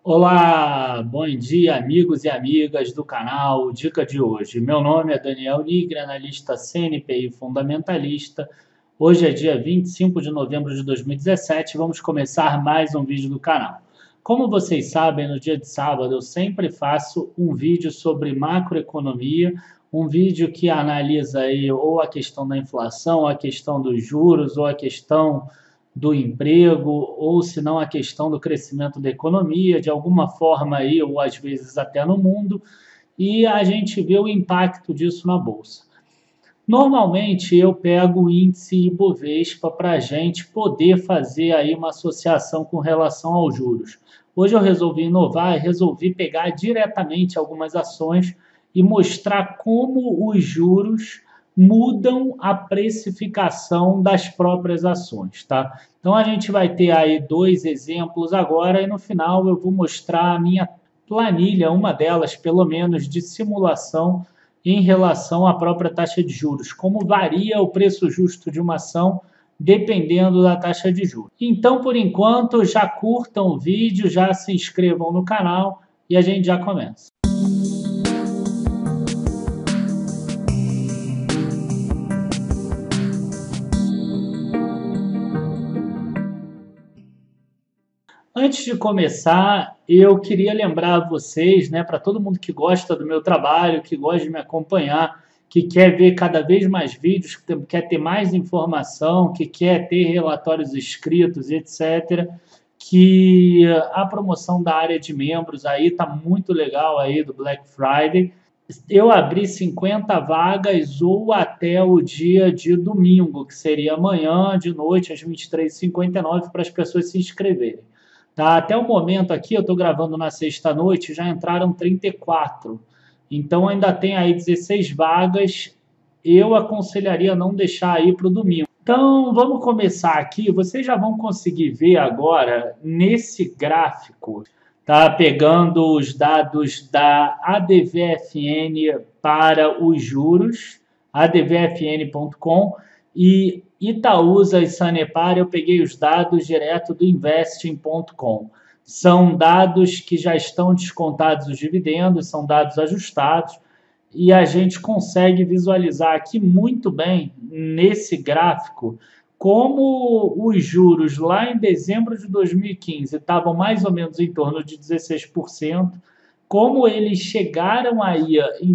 Olá, bom dia, amigos e amigas do canal Dica de hoje. Meu nome é Daniel Nigri, analista CNPI fundamentalista. Hoje é dia 25 de novembro de 2017 vamos começar mais um vídeo do canal. Como vocês sabem, no dia de sábado eu sempre faço um vídeo sobre macroeconomia, um vídeo que analisa aí ou a questão da inflação, ou a questão dos juros, ou a questão do emprego, ou se não a questão do crescimento da economia, de alguma forma aí, ou às vezes até no mundo, e a gente vê o impacto disso na Bolsa. Normalmente eu pego o índice Ibovespa para a gente poder fazer aí uma associação com relação aos juros. Hoje eu resolvi inovar e resolvi pegar diretamente algumas ações e mostrar como os juros mudam a precificação das próprias ações, tá? Então a gente vai ter aí dois exemplos agora e no final eu vou mostrar a minha planilha, uma delas pelo menos de simulação em relação à própria taxa de juros, como varia o preço justo de uma ação dependendo da taxa de juros. Então, por enquanto, já curtam o vídeo, já se inscrevam no canal e a gente já começa. Antes de começar, eu queria lembrar vocês, né, para todo mundo que gosta do meu trabalho, que gosta de me acompanhar, que quer ver cada vez mais vídeos, que quer ter mais informação, que quer ter relatórios escritos, etc., que a promoção da área de membros aí está muito legal aí do Black Friday. Eu abri 50 vagas ou até o dia de domingo, que seria amanhã de noite às 23h59 para as pessoas se inscreverem. Tá? Até o momento aqui, eu estou gravando na sexta-noite, já entraram 34. Então ainda tem aí 16 vagas. Eu aconselharia não deixar aí para o domingo. Então vamos começar aqui. Vocês já vão conseguir ver agora nesse gráfico, tá? Pegando os dados da ADVFN para os juros, advfn.com, e Itaúsa e Sanepar, eu peguei os dados direto do investing.com. São dados que já estão descontados os dividendos, são dados ajustados, e a gente consegue visualizar aqui muito bem, nesse gráfico, como os juros lá em dezembro de 2015 estavam mais ou menos em torno de 16%, como eles chegaram aí em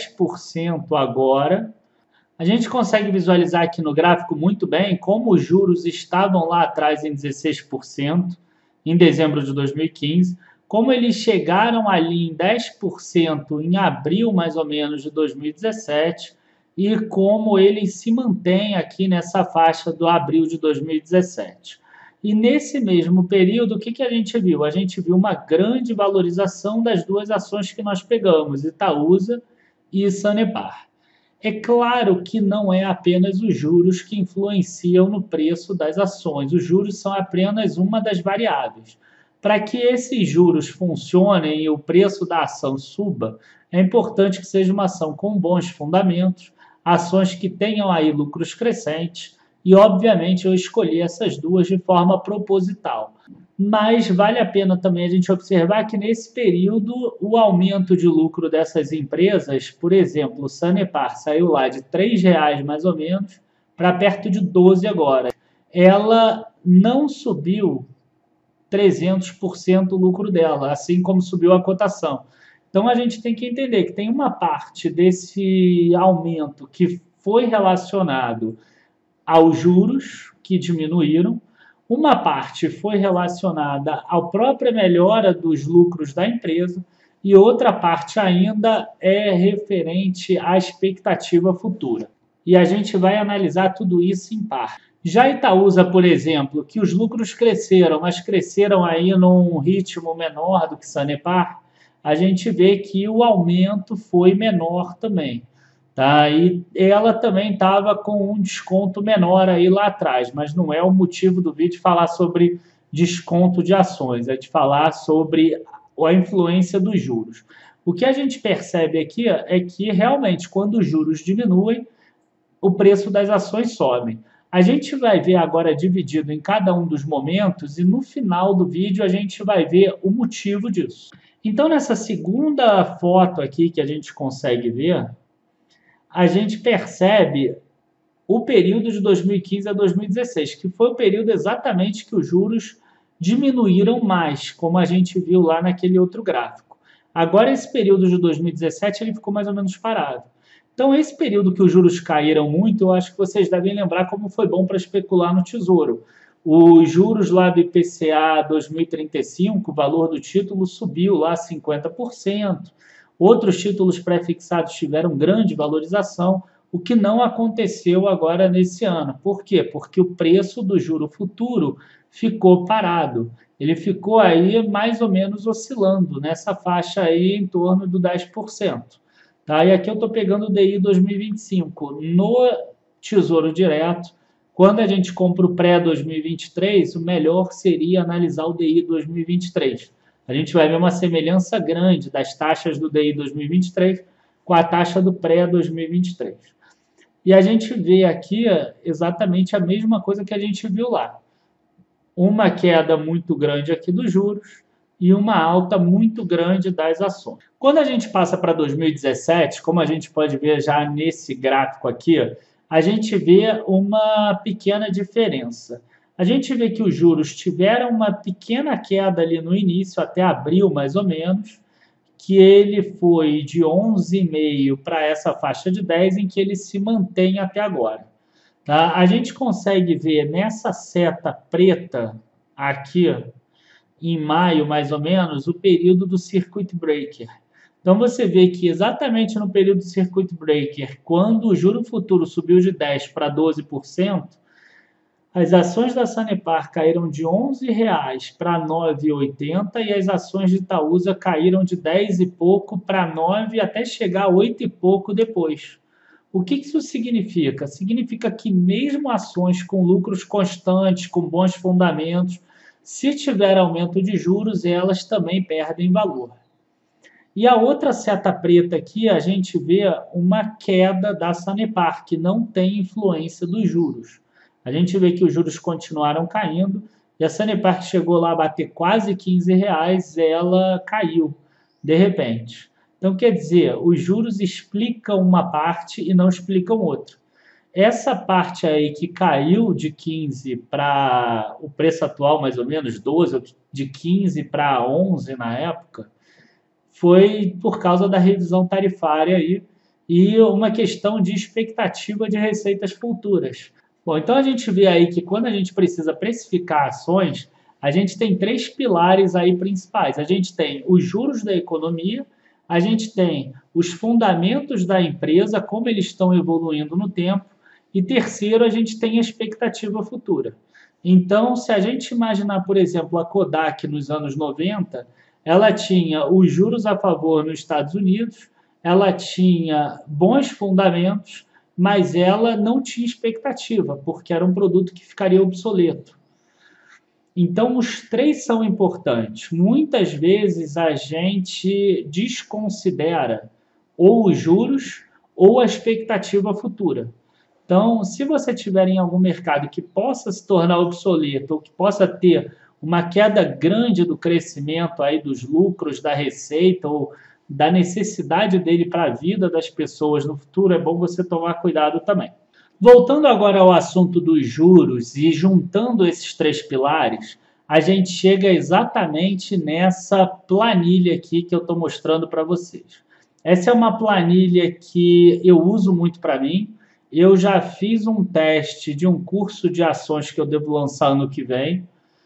10% agora. A gente consegue visualizar aqui no gráfico muito bem como os juros estavam lá atrás em 16%, em dezembro de 2015, como eles chegaram ali em 10% em abril, mais ou menos, de 2017, e como eles se mantêm aqui nessa faixa do abril de 2017. E nesse mesmo período, o que a gente viu? A gente viu uma grande valorização das duas ações que nós pegamos, Itaúsa e Sanepar. É claro que não é apenas os juros que influenciam no preço das ações. Os juros são apenas uma das variáveis. Para que esses juros funcionem e o preço da ação suba, é importante que seja uma ação com bons fundamentos, ações que tenham aí lucros crescentes, e obviamente eu escolhi essas duas de forma proposital. Mas vale a pena também a gente observar que nesse período o aumento de lucro dessas empresas, por exemplo, o Sanepar saiu lá de R$3 mais ou menos para perto de 12 agora. Ela não subiu 300% o lucro dela, assim como subiu a cotação. Então a gente tem que entender que tem uma parte desse aumento que foi relacionado aos juros que diminuíram, uma parte foi relacionada à própria melhora dos lucros da empresa e outra parte ainda é referente à expectativa futura. E a gente vai analisar tudo isso em par. Já Itaúsa, por exemplo, que os lucros cresceram, mas cresceram aí num ritmo menor do que Sanepar, a gente vê que o aumento foi menor também. Tá? E ela também estava com um desconto menor aí lá atrás, mas não é o motivo do vídeo falar sobre desconto de ações, é de falar sobre a influência dos juros. O que a gente percebe aqui é que realmente quando os juros diminuem, o preço das ações sobe. A gente vai ver agora dividido em cada um dos momentos e no final do vídeo a gente vai ver o motivo disso. Então, nessa segunda foto aqui que a gente consegue ver, a gente percebe o período de 2015 a 2016, que foi o período exatamente que os juros diminuíram mais, como a gente viu lá naquele outro gráfico. Agora, esse período de 2017 ele ficou mais ou menos parado. Então, esse período que os juros caíram muito, eu acho que vocês devem lembrar como foi bom para especular no Tesouro. Os juros lá do IPCA 2035, o valor do título subiu lá 50%. Outros títulos pré-fixados tiveram grande valorização, o que não aconteceu agora nesse ano. Por quê? Porque o preço do juro futuro ficou parado. Ele ficou aí mais ou menos oscilando nessa faixa aí em torno do 10%. Tá? E aqui eu estou pegando o DI 2025. No Tesouro Direto, quando a gente compra o pré-2023, o melhor seria analisar o DI 2023. A gente vai ver uma semelhança grande das taxas do DI 2023 com a taxa do pré-2023. E a gente vê aqui exatamente a mesma coisa que a gente viu lá. Uma queda muito grande aqui dos juros e uma alta muito grande das ações. Quando a gente passa para 2017, como a gente pode ver já nesse gráfico aqui, a gente vê uma pequena diferença. A gente vê que os juros tiveram uma pequena queda ali no início, até abril mais ou menos, que ele foi de 11,5 para essa faixa de 10, em que ele se mantém até agora. Tá? A gente consegue ver nessa seta preta aqui, em maio, mais ou menos, o período do Circuit Breaker. Então, você vê que exatamente no período do Circuit Breaker, quando o juro futuro subiu de 10% para 12%, as ações da Sanepar caíram de R$ 11,00 para R$ 9,80 e as ações de Itaúsa caíram de 10 e pouco para 9 até chegar a 8 e pouco depois. O que isso significa? Significa que mesmo ações com lucros constantes, com bons fundamentos, se tiver aumento de juros, elas também perdem valor. E a outra seta preta aqui, a gente vê uma queda da Sanepar, que não tem influência dos juros. A gente vê que os juros continuaram caindo, e a Sanepar, que chegou lá a bater quase R$ 15,00, ela caiu, de repente. Então, quer dizer, os juros explicam uma parte e não explicam outra. Essa parte aí que caiu de 15 para o preço atual, mais ou menos, 12, de 15 para 11 na época, foi por causa da revisão tarifária aí e uma questão de expectativa de receitas futuras. Bom, então a gente vê aí que quando a gente precisa precificar ações, a gente tem três pilares aí principais. A gente tem os juros da economia, a gente tem os fundamentos da empresa, como eles estão evoluindo no tempo, e terceiro, a gente tem a expectativa futura. Então, se a gente imaginar, por exemplo, a Kodak nos anos 90, ela tinha os juros a favor nos Estados Unidos, ela tinha bons fundamentos, mas ela não tinha expectativa, porque era um produto que ficaria obsoleto. Então, os três são importantes. Muitas vezes a gente desconsidera ou os juros ou a expectativa futura. Então, se você tiver em algum mercado que possa se tornar obsoleto ou que possa ter uma queda grande do crescimento aí dos lucros, da receita ou da necessidade dele para a vida das pessoas no futuro, é bom você tomar cuidado também. Voltando agora ao assunto dos juros e juntando esses três pilares, a gente chega exatamente nessa planilha aqui que eu estou mostrando para vocês. Essa é uma planilha que eu uso muito para mim. Eu já fiz um teste de um curso de ações que eu devo lançar ano que vem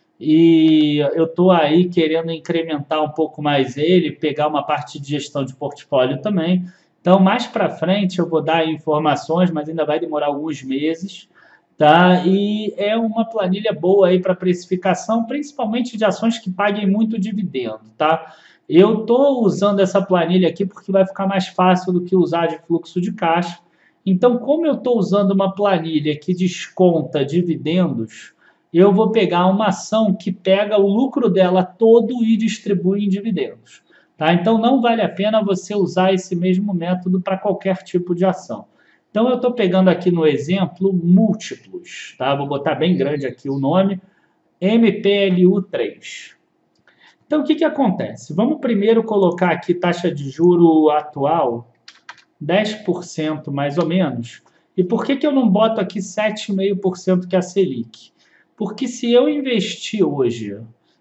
e eu estou aí querendo incrementar um pouco mais ele, pegar uma parte de gestão de portfólio também. Então, mais para frente eu vou dar informações, mas ainda vai demorar alguns meses, tá? E é uma planilha boa aí para precificação, principalmente de ações que paguem muito dividendo, tá? Eu estou usando essa planilha aqui porque vai ficar mais fácil do que usar de fluxo de caixa. Então, como eu estou usando uma planilha que desconta dividendos, eu vou pegar uma ação que pega o lucro dela todo e distribui em dividendos. Tá? Então, não vale a pena você usar esse mesmo método para qualquer tipo de ação. Então, eu estou pegando aqui no exemplo múltiplos, tá? Vou botar bem grande aqui o nome, MPLU3. Então, o que acontece? Vamos primeiro colocar aqui taxa de juro atual, 10% mais ou menos. E por que eu não boto aqui 7,5% que é a Selic? Porque se eu investir hoje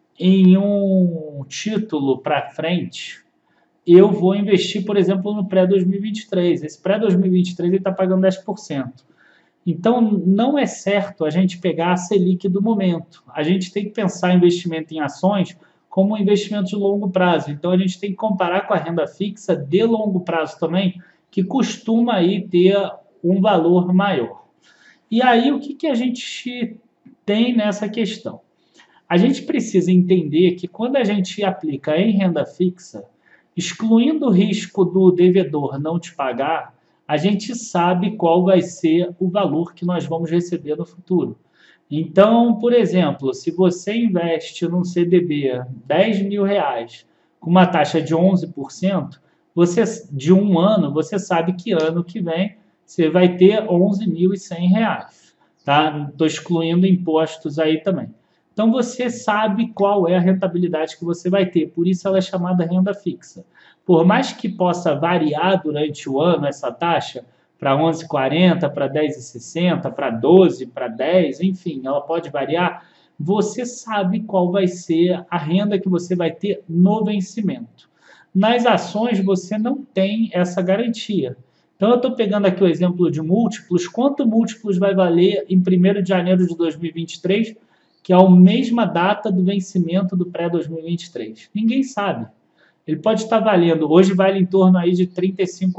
em um título para frente, eu vou investir, por exemplo, no pré-2023. Esse pré-2023 está pagando 10%. Então, não é certo a gente pegar a Selic do momento. A gente tem que pensar em investimento em ações como um investimento de longo prazo. Então, a gente tem que comparar com a renda fixa de longo prazo também, que costuma aí ter um valor maior. E aí, o que a gente tem nessa questão? A gente precisa entender que quando a gente aplica em renda fixa, excluindo o risco do devedor não te pagar, a gente sabe qual vai ser o valor que nós vamos receber no futuro. Então, por exemplo, se você investe num CDB R$ 10.000 com uma taxa de 11%, você, de um ano, você sabe que ano que vem você vai ter R$ 11.100. Tá? Estou excluindo impostos aí também. Então, você sabe qual é a rentabilidade que você vai ter, por isso ela é chamada renda fixa. Por mais que possa variar durante o ano essa taxa, para 11,40, para 10,60, para 12, para 10, enfim, ela pode variar, você sabe qual vai ser a renda que você vai ter no vencimento. Nas ações, você não tem essa garantia. Então, eu estou pegando aqui o exemplo de múltiplos. Quanto múltiplos vai valer em 1º de janeiro de 2023, que é a mesma data do vencimento do pré-2023? Ninguém sabe. Ele pode estar valendo, hoje vale em torno aí de R$ 35.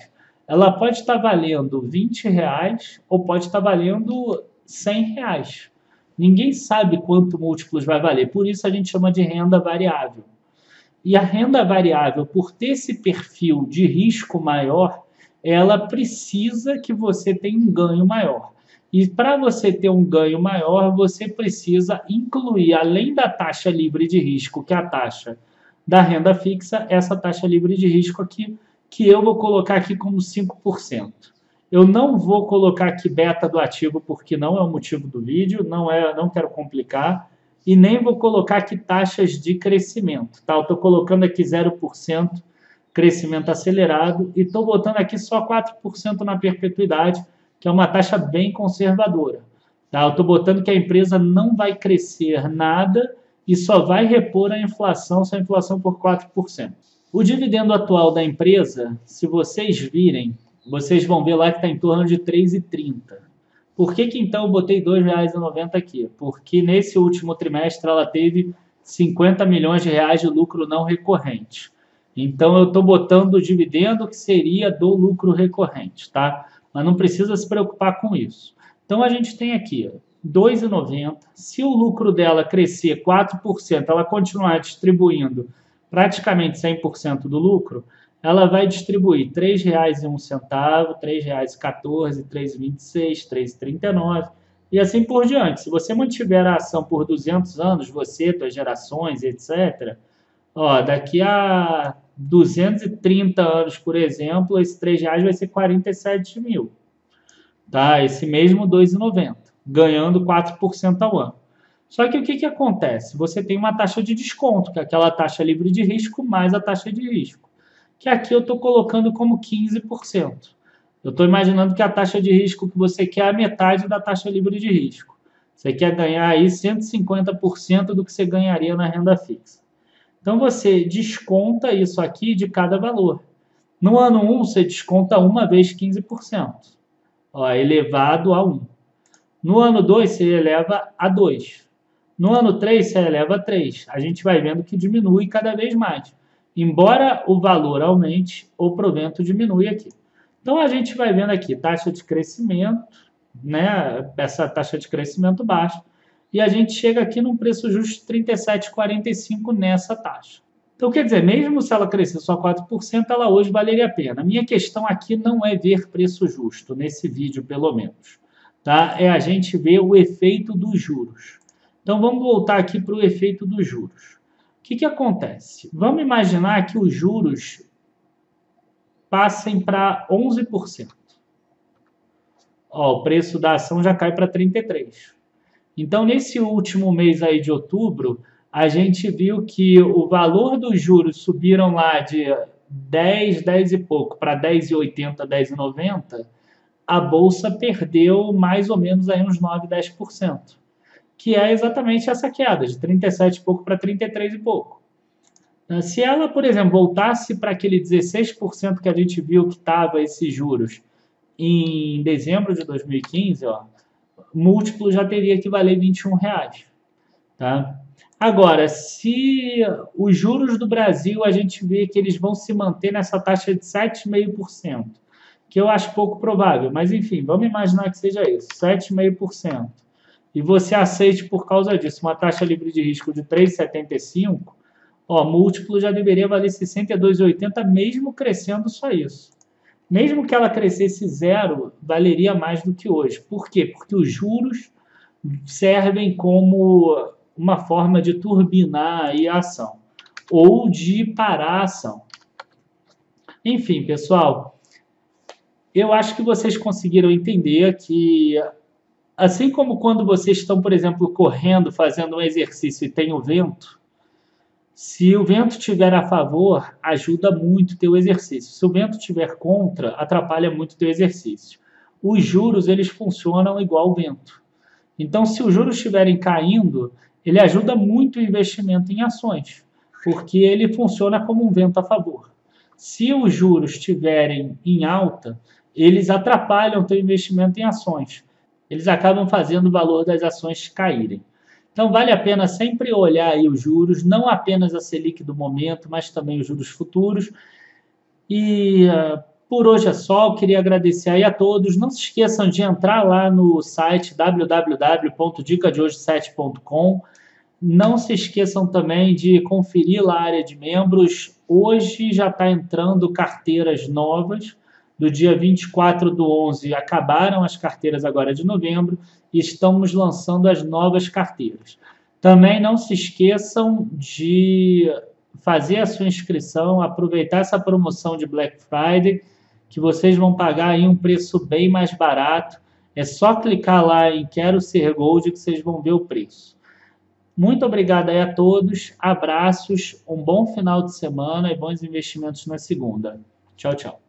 Ela pode estar valendo R$ 20 ou pode estar valendo R$ 100. Ninguém sabe quanto múltiplos vai valer, por isso a gente chama de renda variável. E a renda variável, por ter esse perfil de risco maior, ela precisa que você tenha um ganho maior. E para você ter um ganho maior, você precisa incluir, além da taxa livre de risco, que é a taxa da renda fixa, essa taxa livre de risco aqui, que eu vou colocar aqui como 5%. Eu não vou colocar aqui beta do ativo, porque não é o motivo do vídeo, não quero complicar, e nem vou colocar aqui taxas de crescimento. Tá? Eu estou colocando aqui 0% crescimento acelerado e estou botando aqui só 4% na perpetuidade, que é uma taxa bem conservadora. Tá? Eu estou botando que a empresa não vai crescer nada e só vai repor a inflação se a inflação for 4%. O dividendo atual da empresa, se vocês virem, vocês vão ver lá que está em torno de R$ 3,30. Por que então eu botei R$ 2,90 aqui? Porque nesse último trimestre ela teve 50 milhões de reais de lucro não recorrente. Então eu estou botando o dividendo que seria do lucro recorrente, tá? Mas não precisa se preocupar com isso. Então a gente tem aqui R$ 2,90. Se o lucro dela crescer 4%, ela continuar distribuindo praticamente 100% do lucro, ela vai distribuir R$ 3,01, R$ 3,14, R$ 3,26, R$ 3,39 e assim por diante. Se você mantiver a ação por 200 anos, você, suas gerações, etc., ó, daqui a 230 anos, por exemplo, esse R$ 3 vai ser 47 mil. Tá? Esse mesmo R$ 2,90, ganhando 4% ao ano. Só que o que acontece? Você tem uma taxa de desconto, que é aquela taxa livre de risco mais a taxa de risco, que aqui eu estou colocando como 15%. Eu estou imaginando que a taxa de risco que você quer é a metade da taxa livre de risco. Você quer ganhar aí 150% do que você ganharia na renda fixa. Então, você desconta isso aqui de cada valor. No ano 1, você desconta uma vez 15%, ó, elevado a 1. No ano 2, você eleva a 2. No ano 3, você eleva a 3. A gente vai vendo que diminui cada vez mais. Embora o valor aumente, o provento diminui aqui. Então, a gente vai vendo aqui taxa de crescimento, né? Essa taxa de crescimento baixa. E a gente chega aqui num preço justo de 37,45 nessa taxa. Então, quer dizer, mesmo se ela crescer só 4%, ela hoje valeria a pena. A minha questão aqui não é ver preço justo, nesse vídeo pelo menos. Tá? É a gente ver o efeito dos juros. Então, vamos voltar aqui para o efeito dos juros. O que acontece? Vamos imaginar que os juros passem para 11%. Ó, o preço da ação já cai para 33. Então, nesse último mês aí de outubro, a gente viu que o valor dos juros subiram lá de 10, 10 e pouco para 10,80, 10,90. A bolsa perdeu mais ou menos aí uns 9, 10%, que é exatamente essa queda de 37 e pouco para 33 e pouco. Se ela, por exemplo, voltasse para aquele 16% que a gente viu que estava esses juros em dezembro de 2015, ó, múltiplo já teria que valer R$ 21. Tá? Agora, se os juros do Brasil a gente vê que eles vão se manter nessa taxa de 7,5%, que eu acho pouco provável, mas enfim, vamos imaginar que seja isso, 7,5%, e você aceite por causa disso uma taxa livre de risco de 3,75, ó, múltiplo já deveria valer 62,80 mesmo crescendo só isso. Mesmo que ela crescesse zero, valeria mais do que hoje. Por quê? Porque os juros servem como uma forma de turbinar aí a ação ou de parar a ação. Enfim, pessoal, eu acho que vocês conseguiram entender que, assim como quando vocês estão, por exemplo, correndo, fazendo um exercício e tem o vento, se o vento estiver a favor, ajuda muito o teu exercício. Se o vento estiver contra, atrapalha muito o teu exercício. Os juros, eles funcionam igual o vento. Então, se os juros estiverem caindo, ele ajuda muito o investimento em ações, porque ele funciona como um vento a favor. Se os juros estiverem em alta, eles atrapalham o teu investimento em ações. Eles acabam fazendo o valor das ações caírem. Então, vale a pena sempre olhar aí os juros, não apenas a Selic do momento, mas também os juros futuros. E por hoje é só, eu queria agradecer aí a todos. Não se esqueçam de entrar lá no site www.dicadehoje7.com. Não se esqueçam também de conferir lá a área de membros. Hoje já está entrando carteiras novas. Do dia 24/11 acabaram as carteiras agora de novembro e estamos lançando as novas carteiras. Também não se esqueçam de fazer a sua inscrição, aproveitar essa promoção de Black Friday, que vocês vão pagar aí um preço bem mais barato. É só clicar lá em Quero Ser Gold que vocês vão ver o preço. Muito obrigado aí a todos, abraços, um bom final de semana e bons investimentos na segunda. Tchau, tchau.